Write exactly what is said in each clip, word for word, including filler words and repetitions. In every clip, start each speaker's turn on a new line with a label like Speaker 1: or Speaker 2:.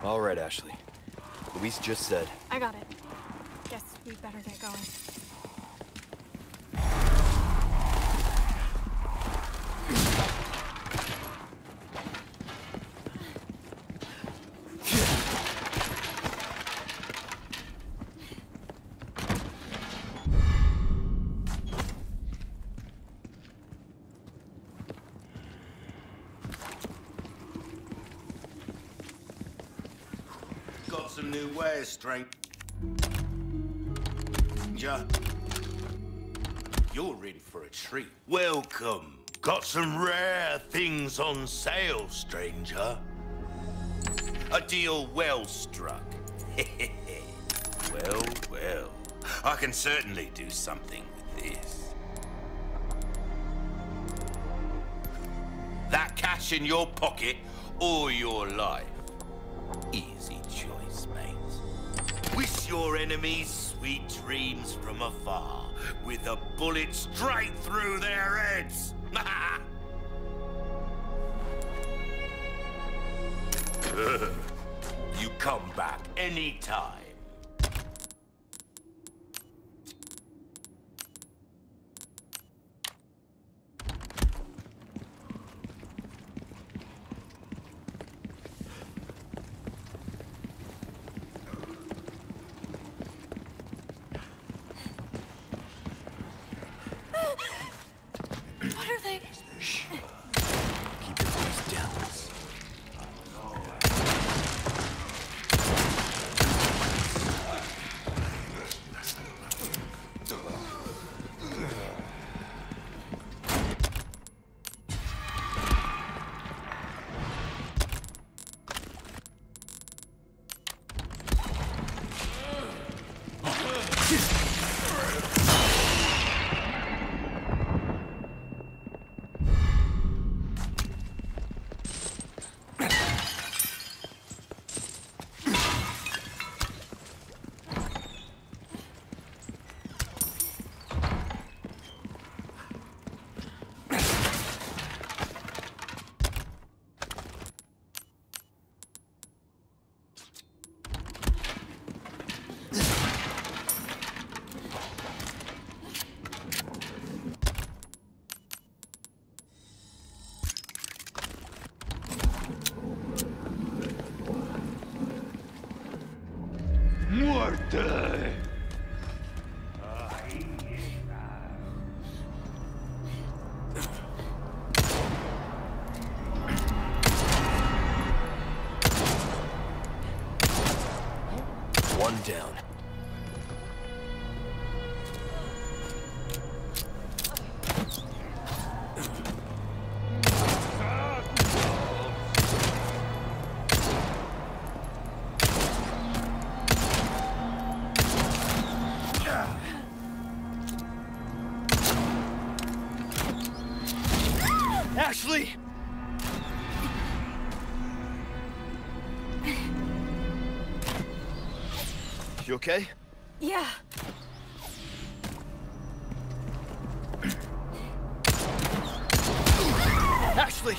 Speaker 1: All right, Ashley. Luis just said.
Speaker 2: I got it. Guess we better get going.
Speaker 3: Got some new wares, stranger. You're in for a treat. Welcome. Got some rare things on sale, stranger. A deal well struck. Well, well. I can certainly do something with this. That cash in your pocket or your life? Easy choice, mate. Wish your enemies sweet dreams from afar, with a bullet straight through their heads. You come back anytime.
Speaker 2: What are they?
Speaker 1: Shh. Keep your voice down.
Speaker 3: Muerte!
Speaker 1: One down. Ashley! You okay?
Speaker 2: Yeah.
Speaker 1: Ashley!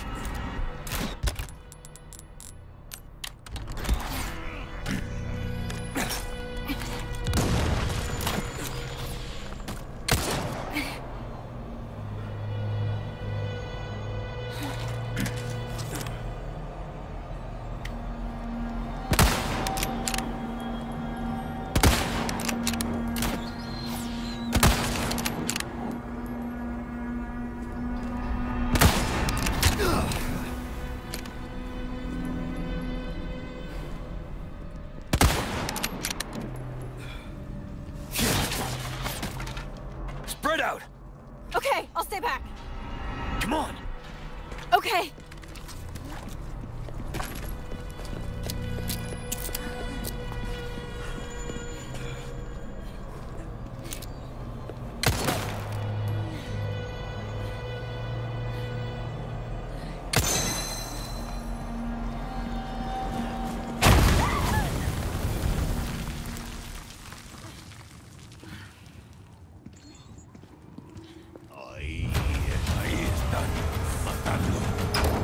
Speaker 1: Spread out!
Speaker 2: Okay, I'll stay back.
Speaker 1: Come on!
Speaker 2: Okay.
Speaker 3: Ahí, ahí están, matando.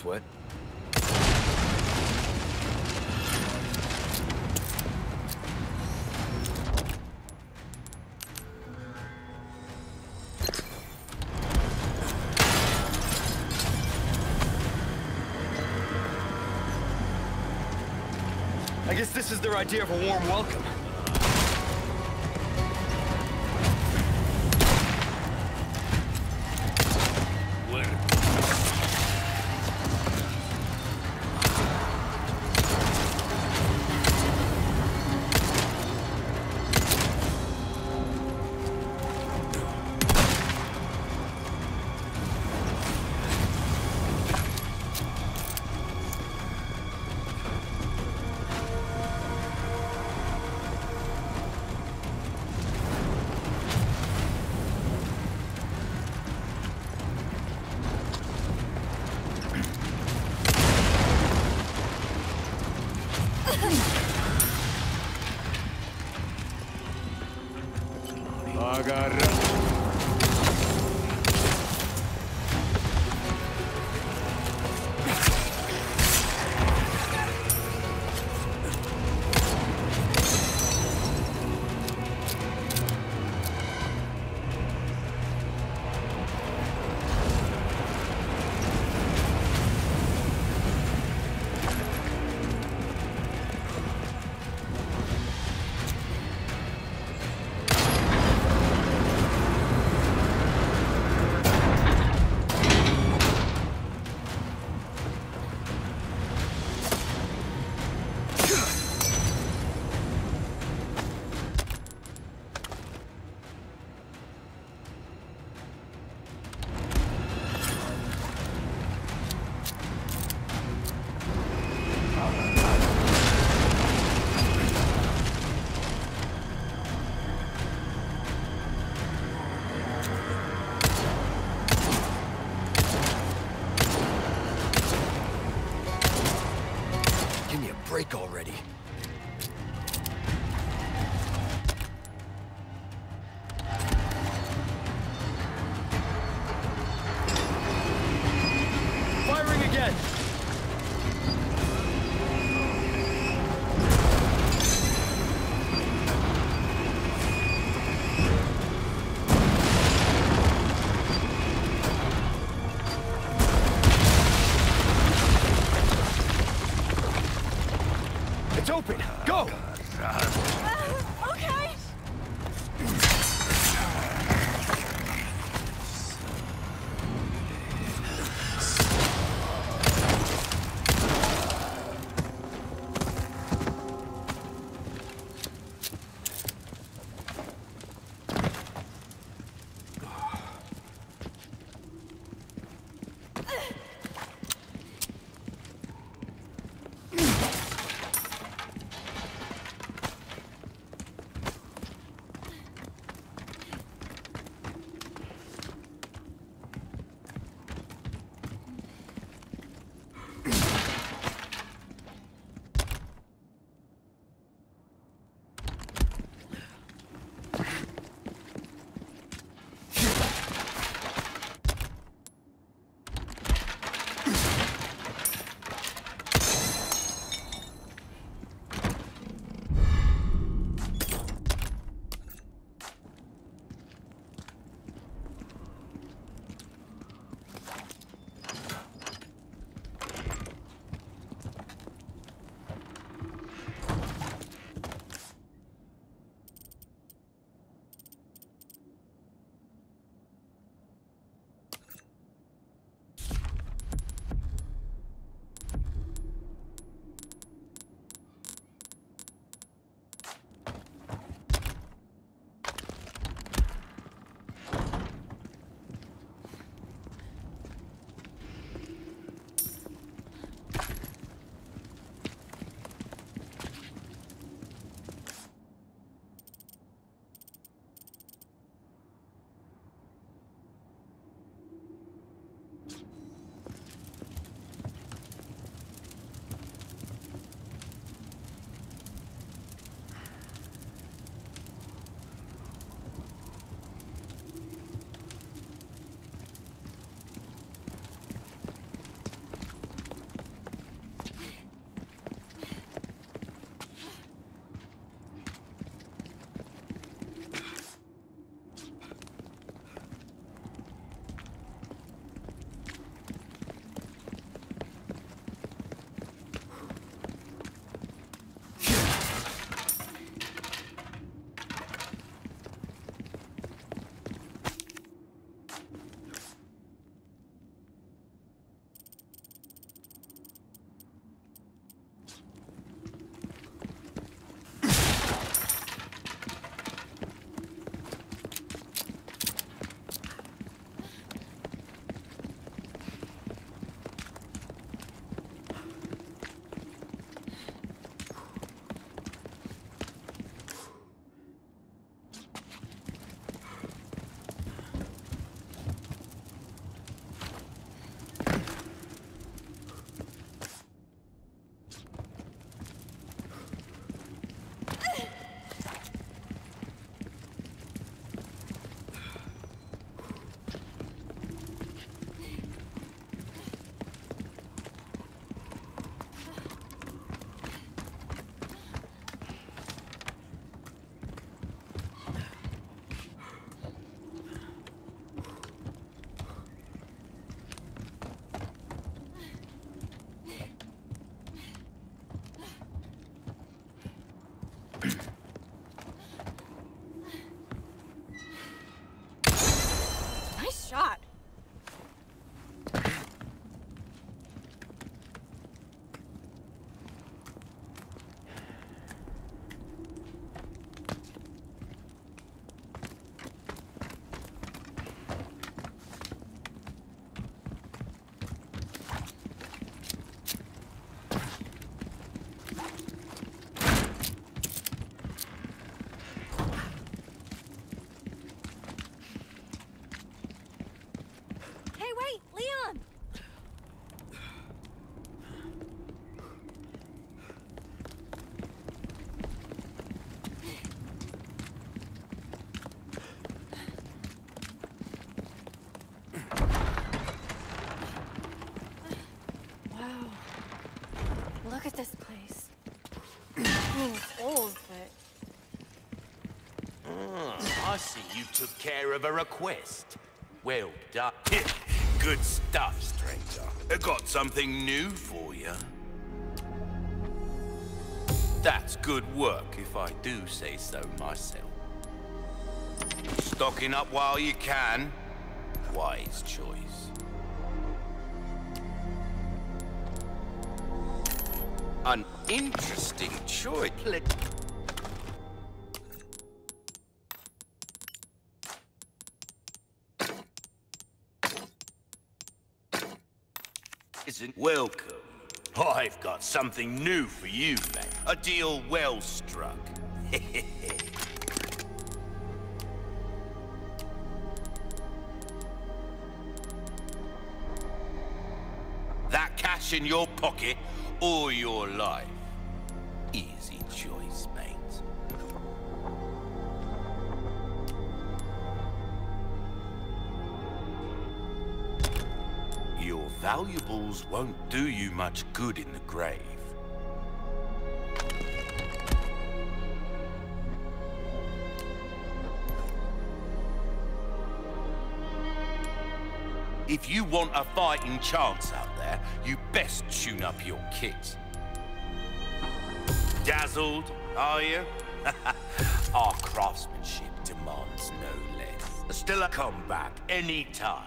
Speaker 1: sweat. I guess this is their idea of a warm welcome.
Speaker 4: Agarra.
Speaker 1: Break already. Firing again. It's open. Go.
Speaker 2: Uh, okay. Nice shot. Hey, wait, Leon! Wow. Look at this place. I mean, it's old, but...
Speaker 3: Ah, I see you took care of a request. Well done. Good stuff, stranger. I got something new for you. That's good work, if I do say so myself. Stocking up while you can. Wise choice. An interesting choice. Isn't welcome. I've got something new for you, mate. A deal well struck. That cash in your pocket or your life. Easy choice, mate. Your valuables won't do you much good in the grave. If you want a fighting chance out there, you best tune up your kit. Dazzled, are you? Our craftsmanship demands no less. Still a comeback any time.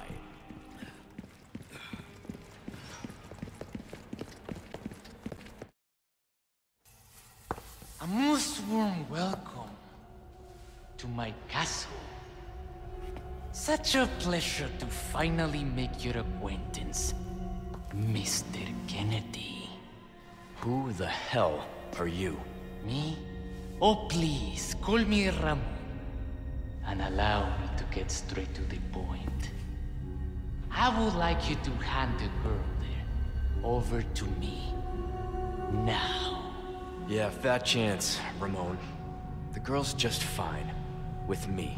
Speaker 4: A most warm welcome to my castle. Such a pleasure to finally make your acquaintance, Mister Kennedy.
Speaker 5: Who the hell are you?
Speaker 4: Me? Oh, please, call me Ramon. And allow me to get straight to the point. I would like you to hand the girl there over to me. Now.
Speaker 5: Yeah, fat chance, Ramon. The girl's just fine. With me.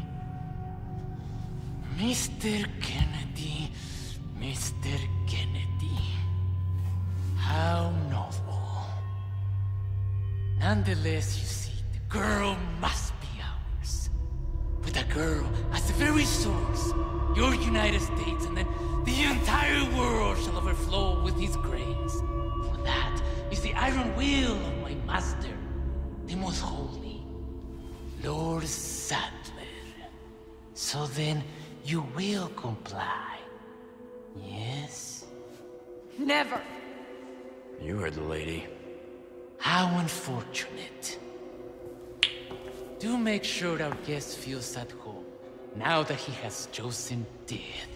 Speaker 4: Mister Kennedy, Mister Kennedy. How novel. Nonetheless, you see, the girl must be ours. With a girl as the very source, your United States and then the entire world shall overflow with his grace. For that is the iron will of my master, the most holy, Lord Sadler. So then, you will comply, yes?
Speaker 2: Never!
Speaker 5: You heard the lady.
Speaker 4: How unfortunate. Do make sure our guest feels at home, now that he has chosen death.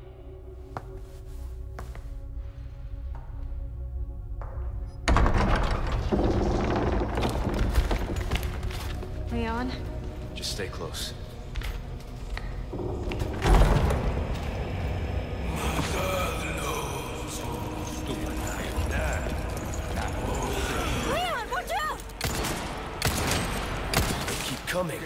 Speaker 2: Leon?
Speaker 5: Just stay close.
Speaker 3: Stupid like that.
Speaker 1: coming.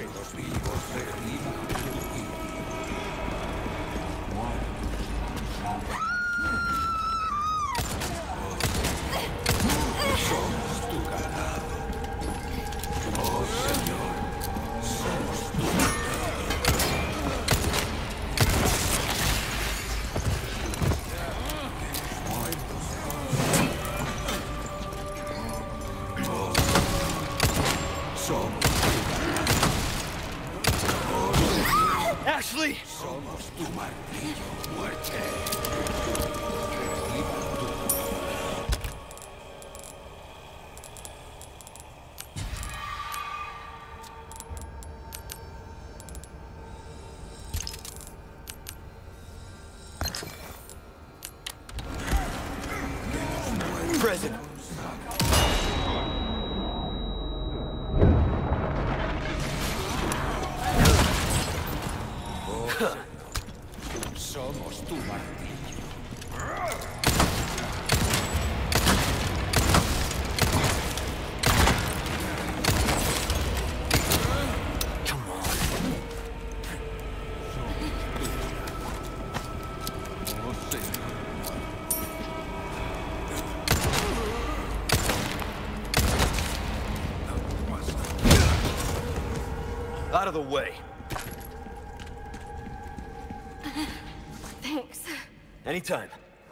Speaker 1: Ashley! Somos tu martillo, muerte. Present. Somos tu martillo. Come on. Out of the way.
Speaker 2: Thanks.
Speaker 1: Anytime.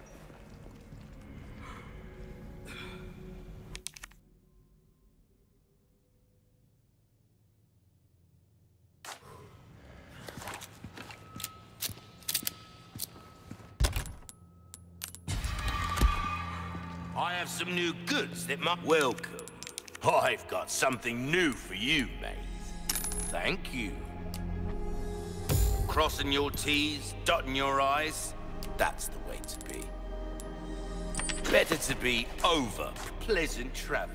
Speaker 3: I have some new goods that might... Welcome. I've got something new for you, mate. Thank you. Crossing your T's, dotting your I's, that's the way to be. Better to be over pleasant travels.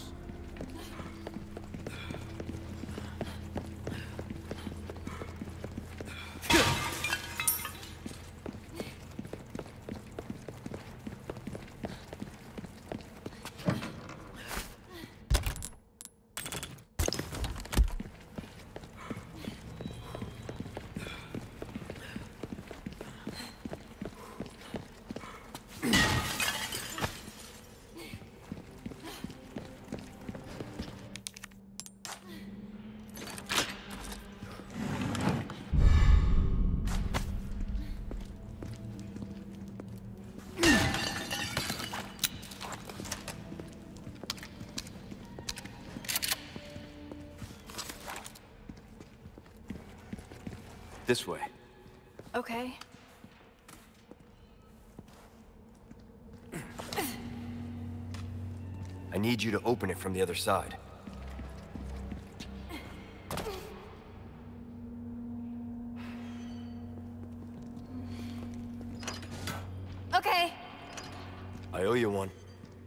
Speaker 1: This way.
Speaker 2: Okay.
Speaker 1: I need you to open it from the other side.
Speaker 2: Okay.
Speaker 1: I owe you one.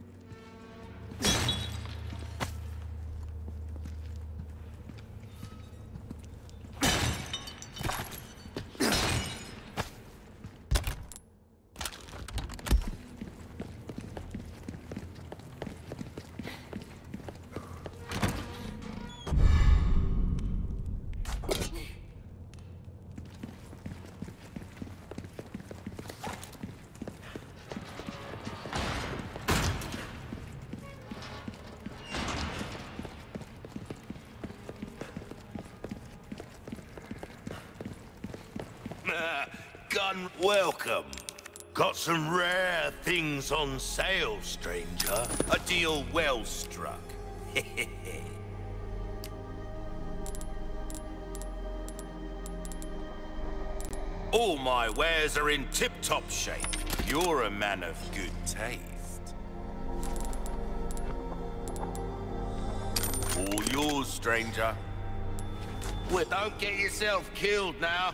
Speaker 3: Gun welcome. Got some rare things on sale, stranger. A deal well struck. All my wares are in tip-top shape. You're a man of good taste. All yours, stranger. Well, don't get yourself killed now.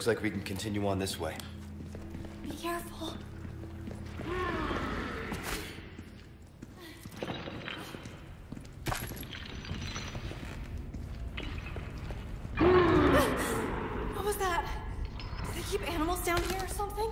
Speaker 6: Looks like we can continue on this way.
Speaker 2: Be careful. What was that? Do they keep animals down here or something?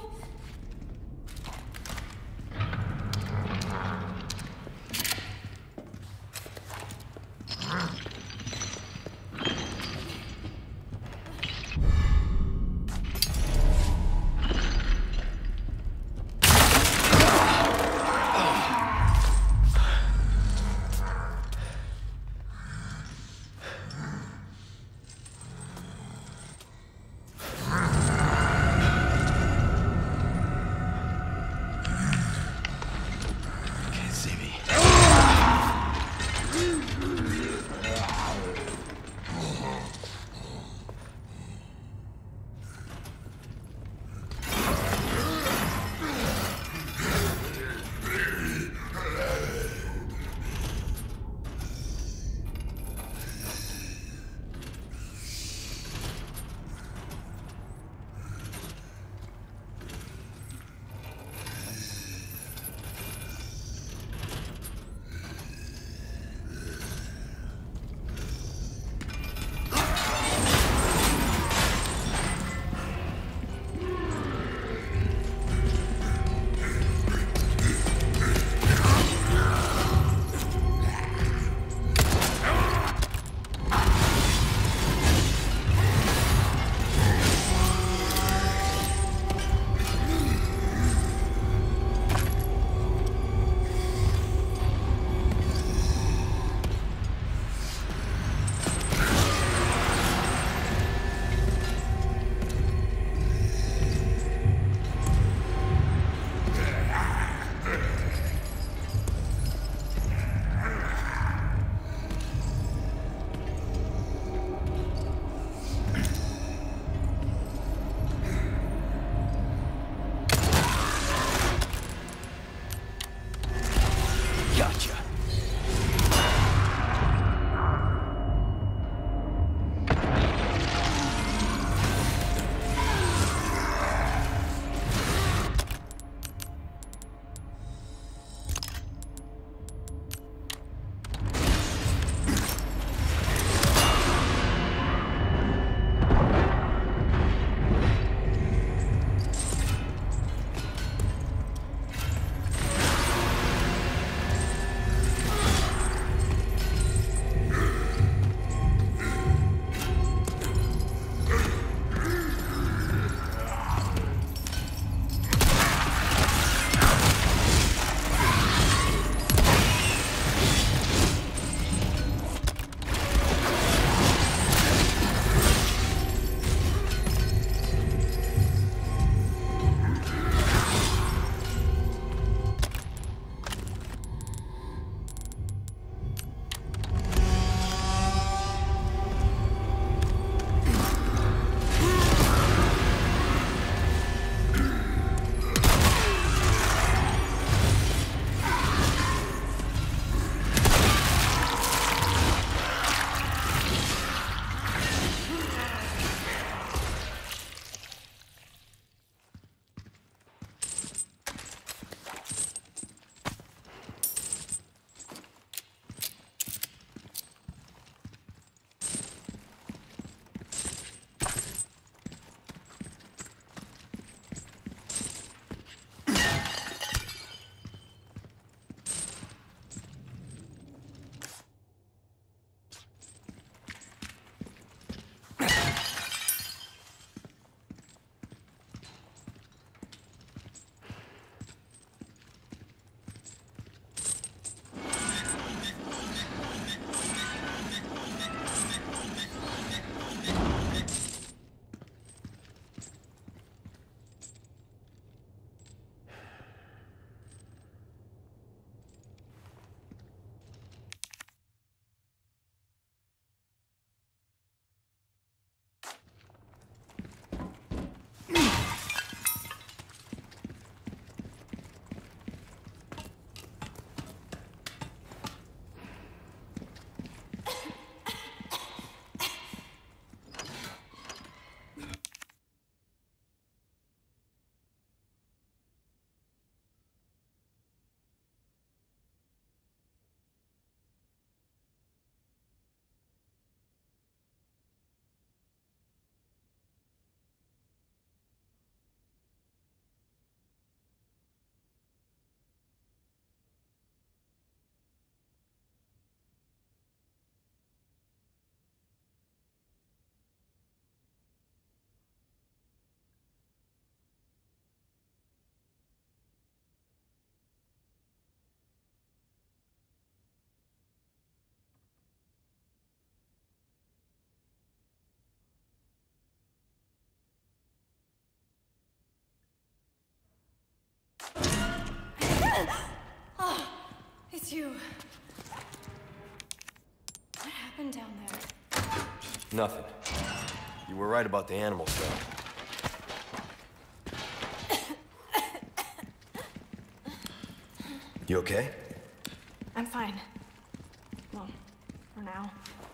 Speaker 2: It's you. What happened down there?
Speaker 5: Nothing. You were right about the animals, though.
Speaker 6: You okay?
Speaker 2: I'm fine. Well, for now.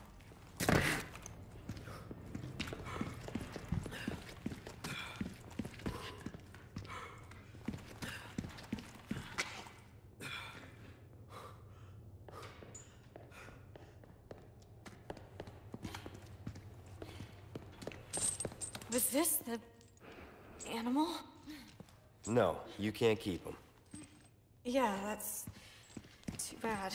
Speaker 2: Was this the animal?
Speaker 5: No, you can't keep them.
Speaker 2: Yeah, that's too bad.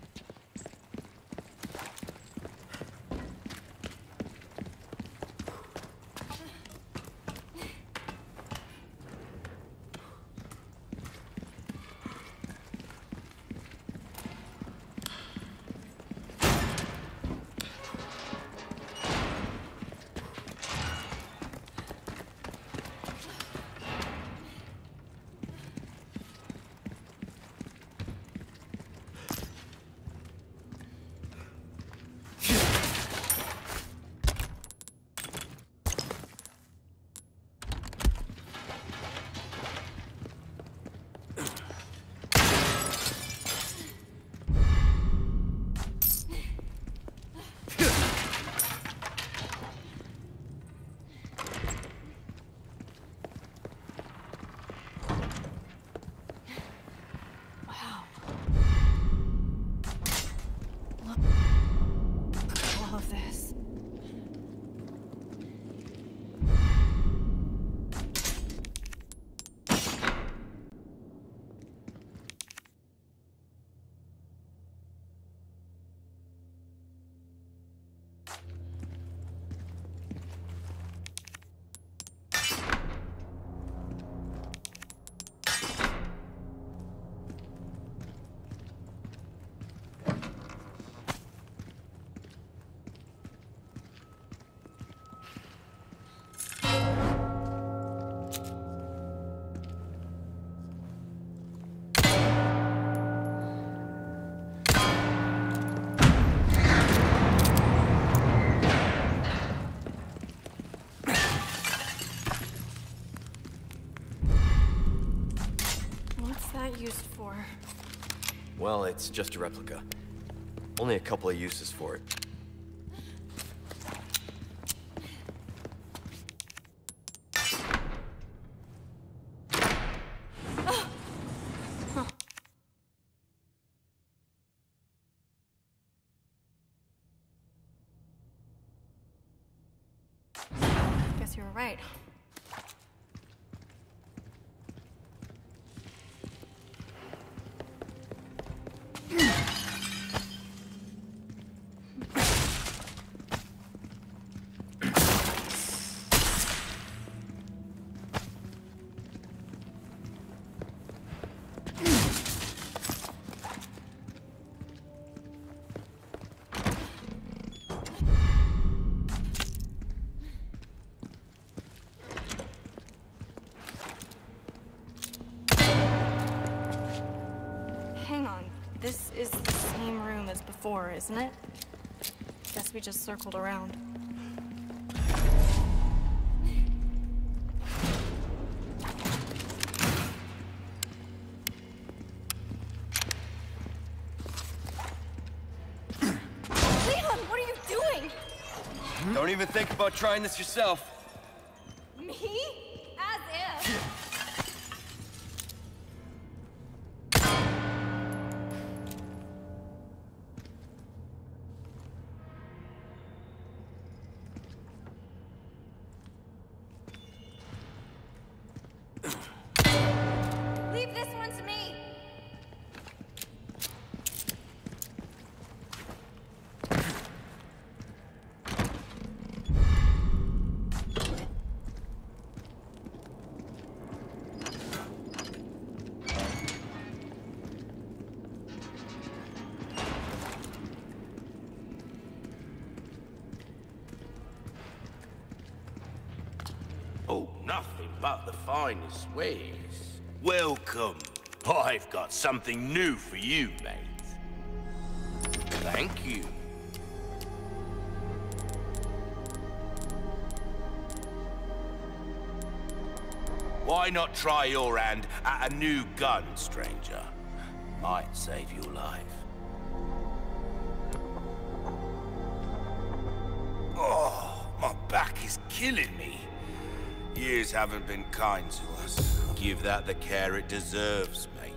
Speaker 2: Used for?
Speaker 5: Well, it's just a replica. Only a couple of uses for it.
Speaker 2: Guess you were right. This is the same room as before, isn't it? Guess we just circled around. Leon, what are you doing?
Speaker 6: Don't even think about trying this yourself.
Speaker 2: Me? As if. Leave this one to me!
Speaker 3: Oh, nothing but the finest wares. Welcome. I've got something new for you, mate. Thank you. Why not try your hand at a new gun, stranger? Might save your life. Oh, my back is killing me. Years haven't been kind to us. Give that the care it deserves, mate.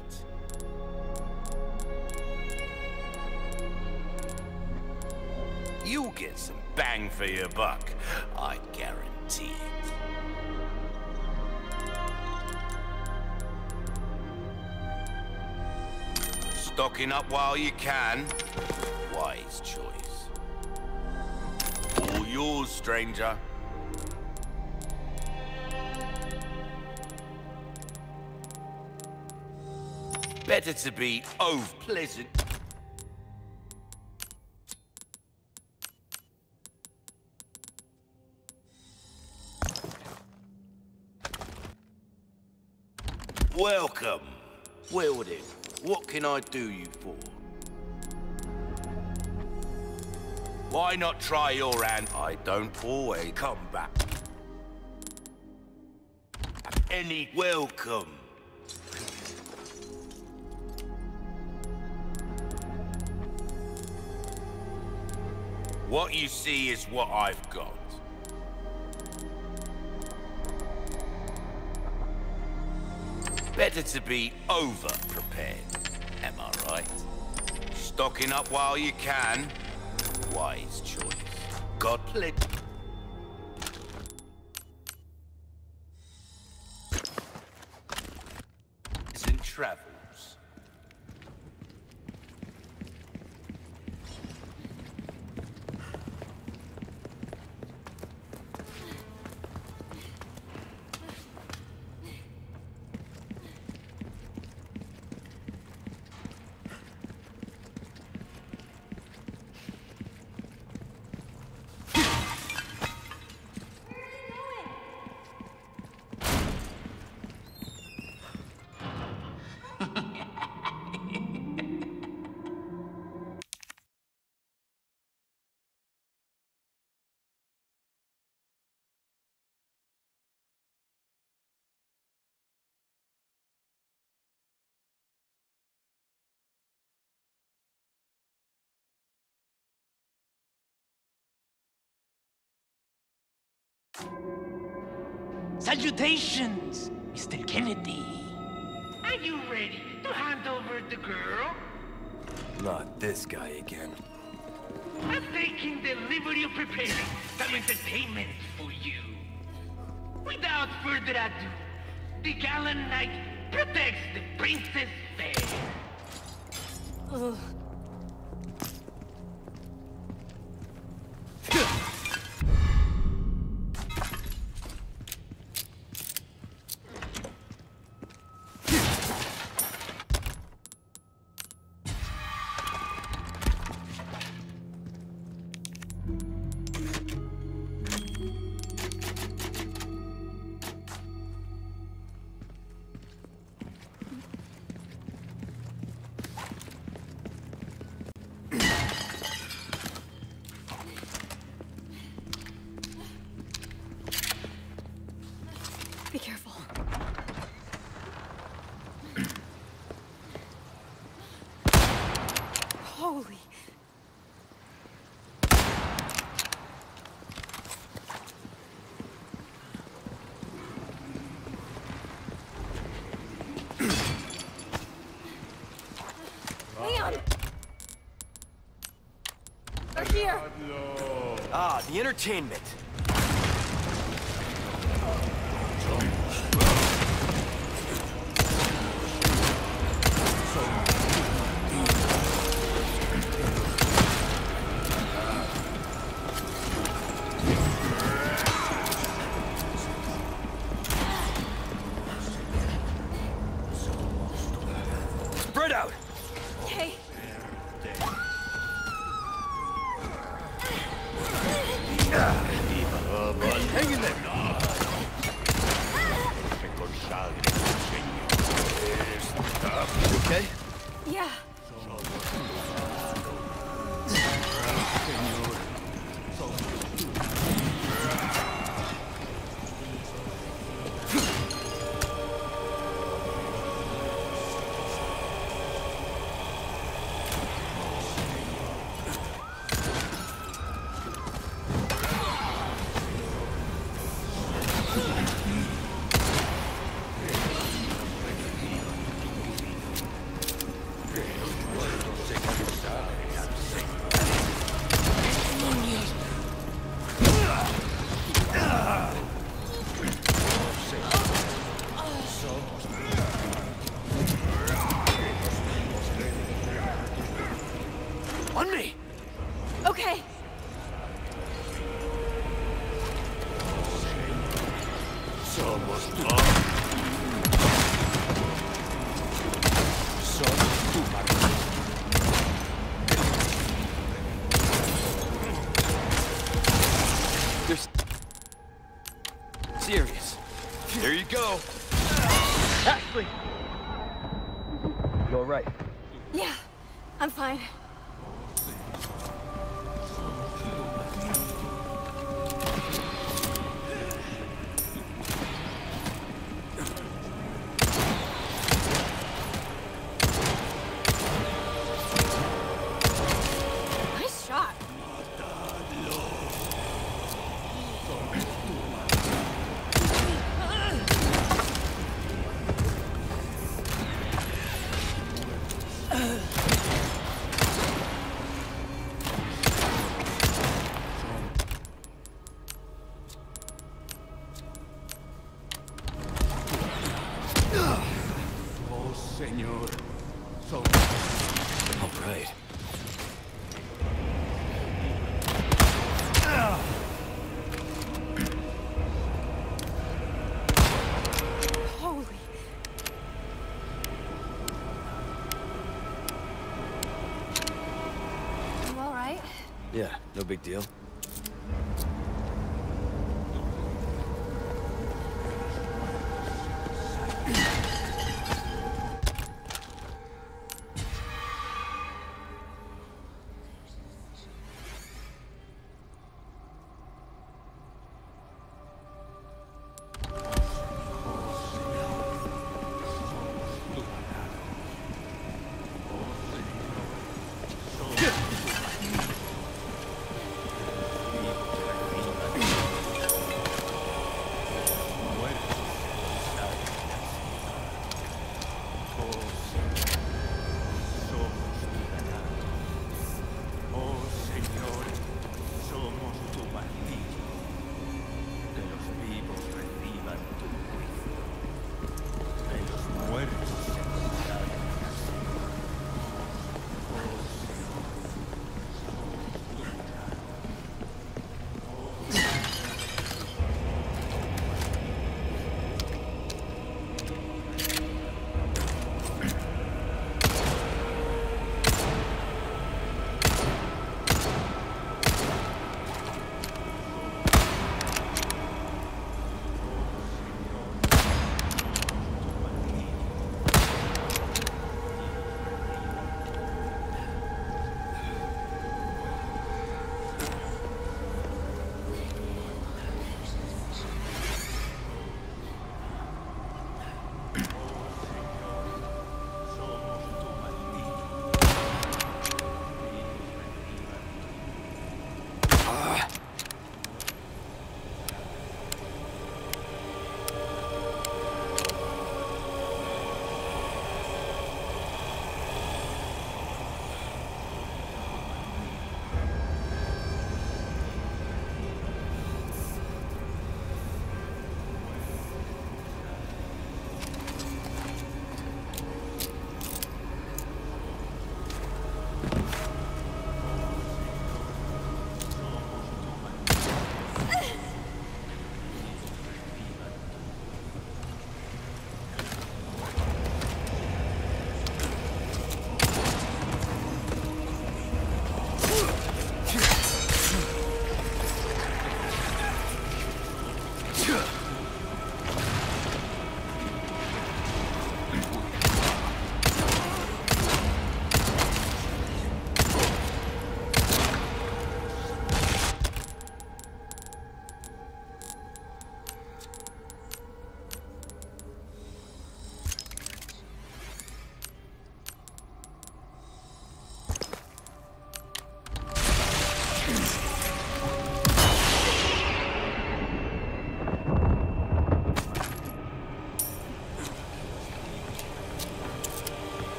Speaker 3: You'll get some bang for your buck, I guarantee it. Stocking up while you can, wise choice. All yours, stranger. Better to be over pleasant. Welcome. Well then, what can I do you for? Why not try your hand? I don't always come back. Any welcome. What you see is what I've got. Better to be over-prepared, am I right? Stocking up while you can, wise choice. God plenty. And travels.
Speaker 4: Salutations, Mister Kennedy.
Speaker 7: Are you ready to hand over the girl?
Speaker 6: Not this guy again.
Speaker 7: I'm taking the liberty of preparing some entertainment for you. Without further ado, the gallant knight protects the princess fair.
Speaker 2: Ugh. Be careful. Holy. Leon! They're here!
Speaker 6: Ah, the entertainment. Spread out!
Speaker 2: Okay. Okay.
Speaker 1: Somos tú. Somos tú, Martín.
Speaker 6: You're serious. Here you go.
Speaker 5: Ashley! You alright?
Speaker 2: Yeah, I'm fine. Nice shot.
Speaker 1: Oh, Señor. Somos
Speaker 6: All right.
Speaker 2: Holy. You all right?
Speaker 6: Yeah, no big deal.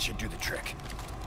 Speaker 6: should do the trick.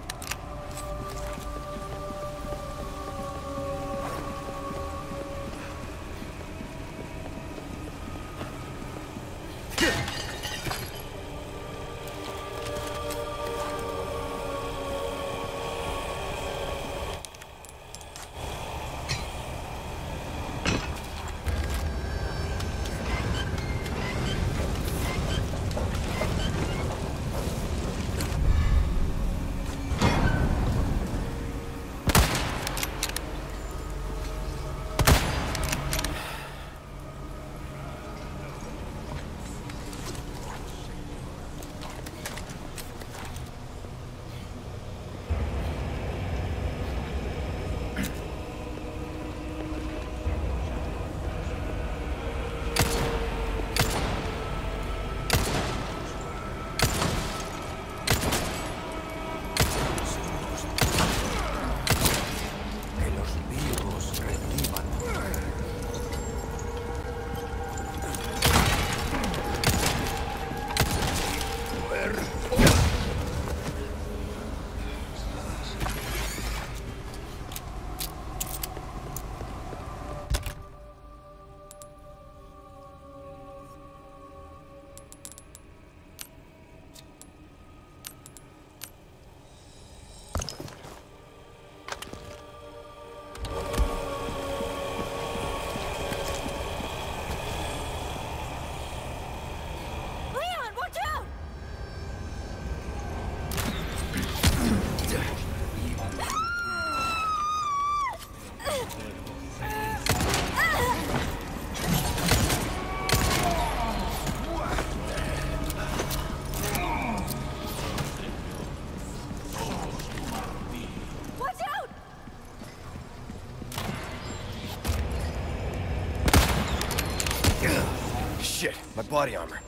Speaker 6: Shit, my body armor.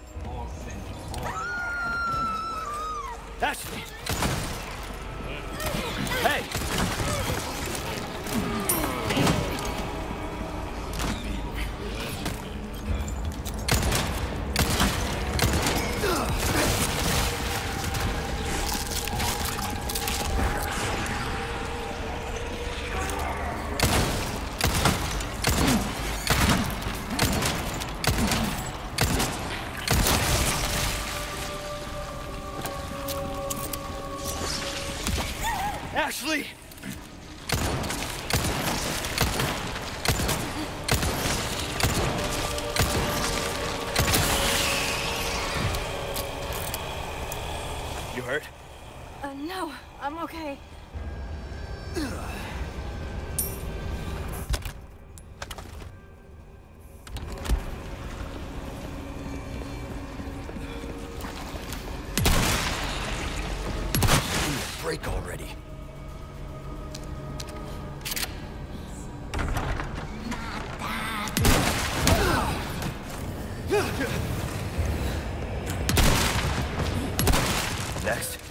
Speaker 6: Ashley! Hey! Ashley! You hurt?
Speaker 2: Uh, no, I'm okay.
Speaker 6: Break already. Next.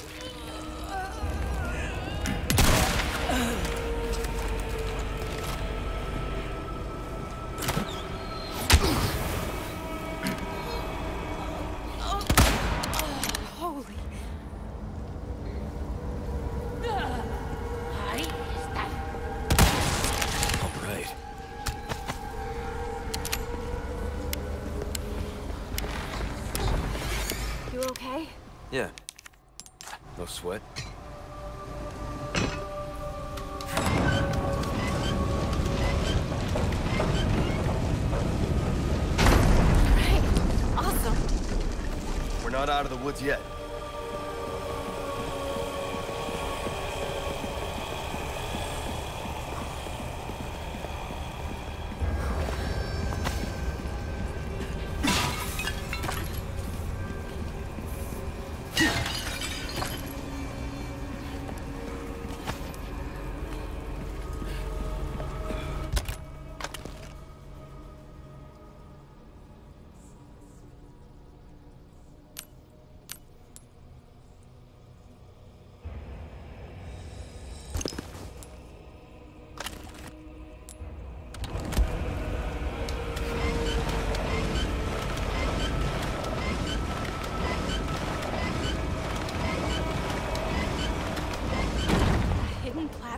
Speaker 2: Holy.
Speaker 6: All right.
Speaker 2: You okay?
Speaker 6: Yeah. No sweat.
Speaker 2: Great. Awesome.
Speaker 6: We're not out of the woods yet.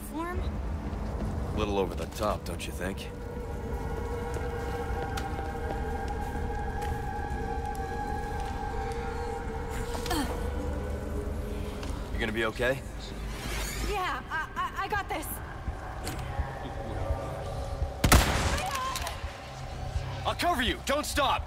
Speaker 2: platform?
Speaker 6: A little over the top, don't you think? You gonna be okay?
Speaker 2: Yeah, I, I, I got this.
Speaker 6: I'll cover you! Don't stop!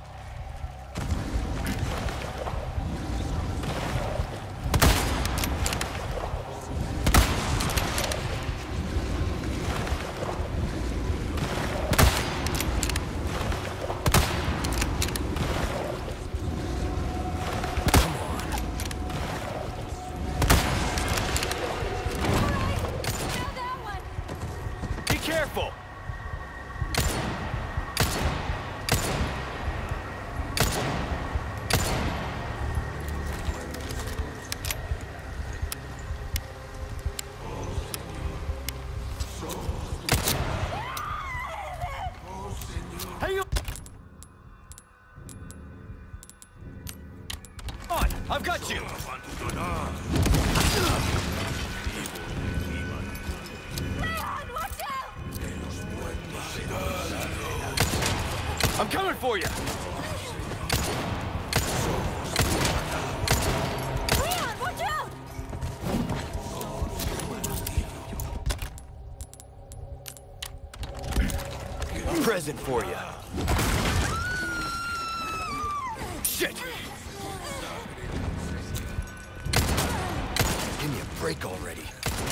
Speaker 6: Careful! Hang on! On! I've got you! I'm coming for you!
Speaker 2: Leon, watch out!
Speaker 6: Present for you. Shit! Give me a break already.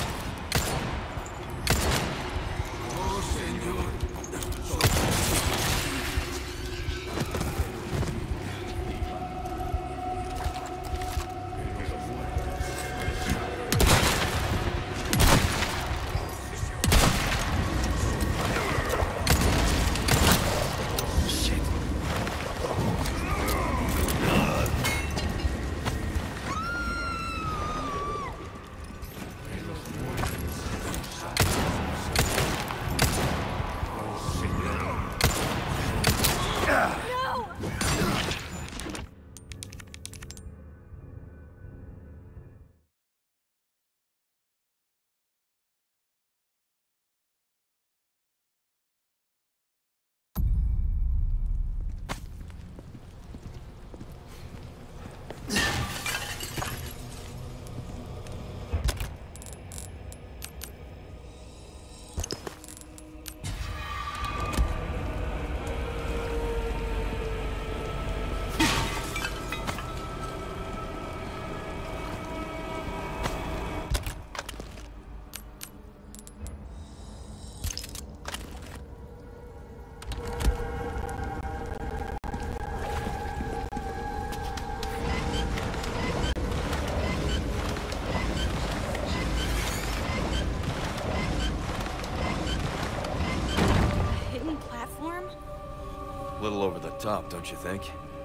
Speaker 6: A little over the top, don't you think?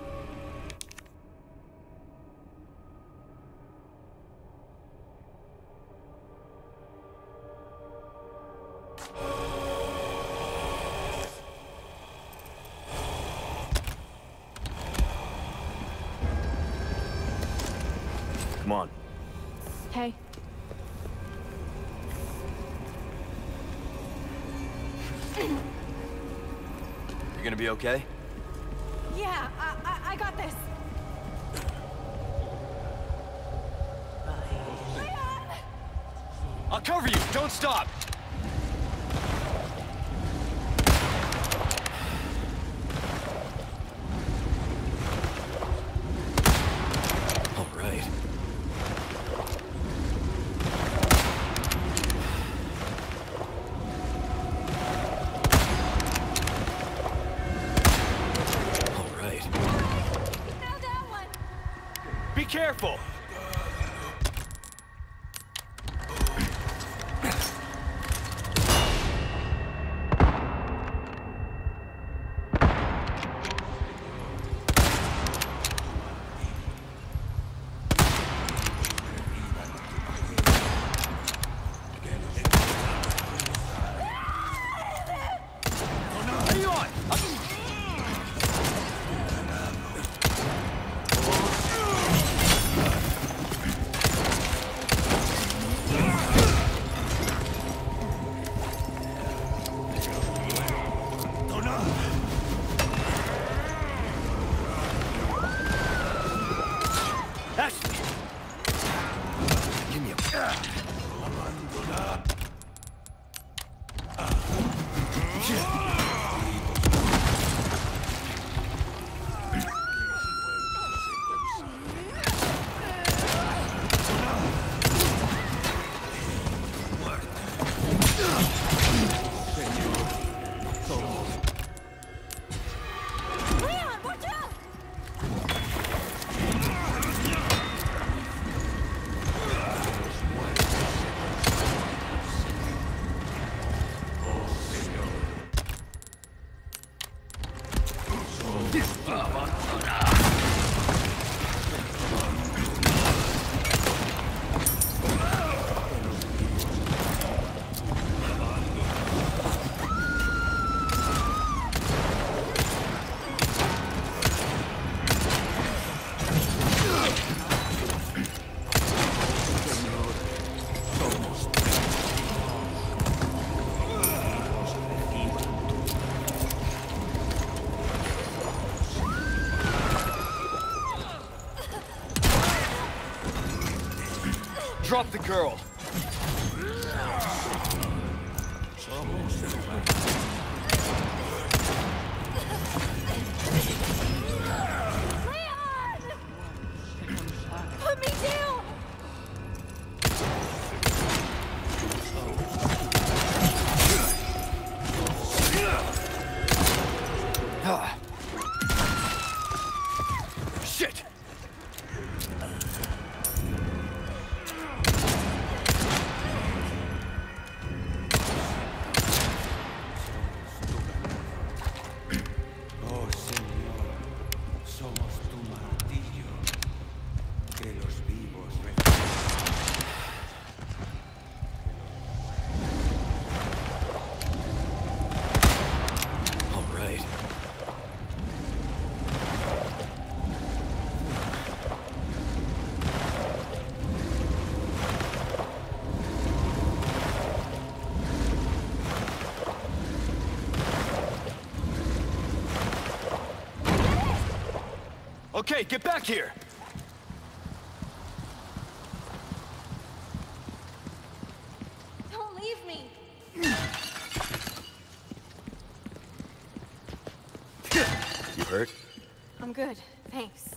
Speaker 6: Come on.
Speaker 2: Hey.
Speaker 6: You gonna be okay?
Speaker 2: Yeah, I, I, I got this. Leon!
Speaker 6: I'll cover you! Don't stop! All right. Be careful! Hang on! I'm... Drop the girl.
Speaker 2: Put me down!
Speaker 6: Ah. Shit!
Speaker 1: Oh, Señor, somos tu martillo, que los vivos
Speaker 6: All right. Okay, get back here!
Speaker 2: Don't leave me!
Speaker 6: You hurt?
Speaker 2: I'm good, thanks.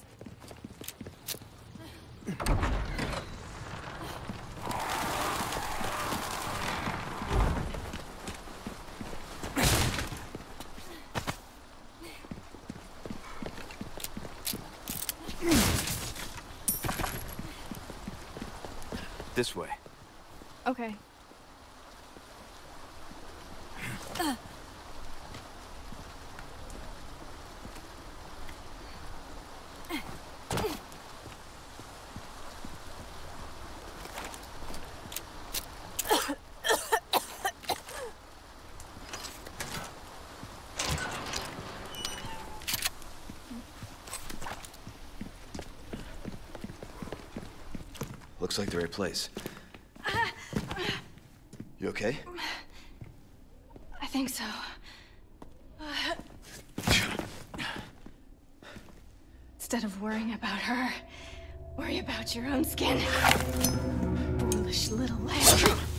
Speaker 6: This way.
Speaker 2: Okay.
Speaker 6: Looks like the right place. You okay?
Speaker 2: I think so. Instead of worrying about her, worry about your own skin. Foolish little lamb.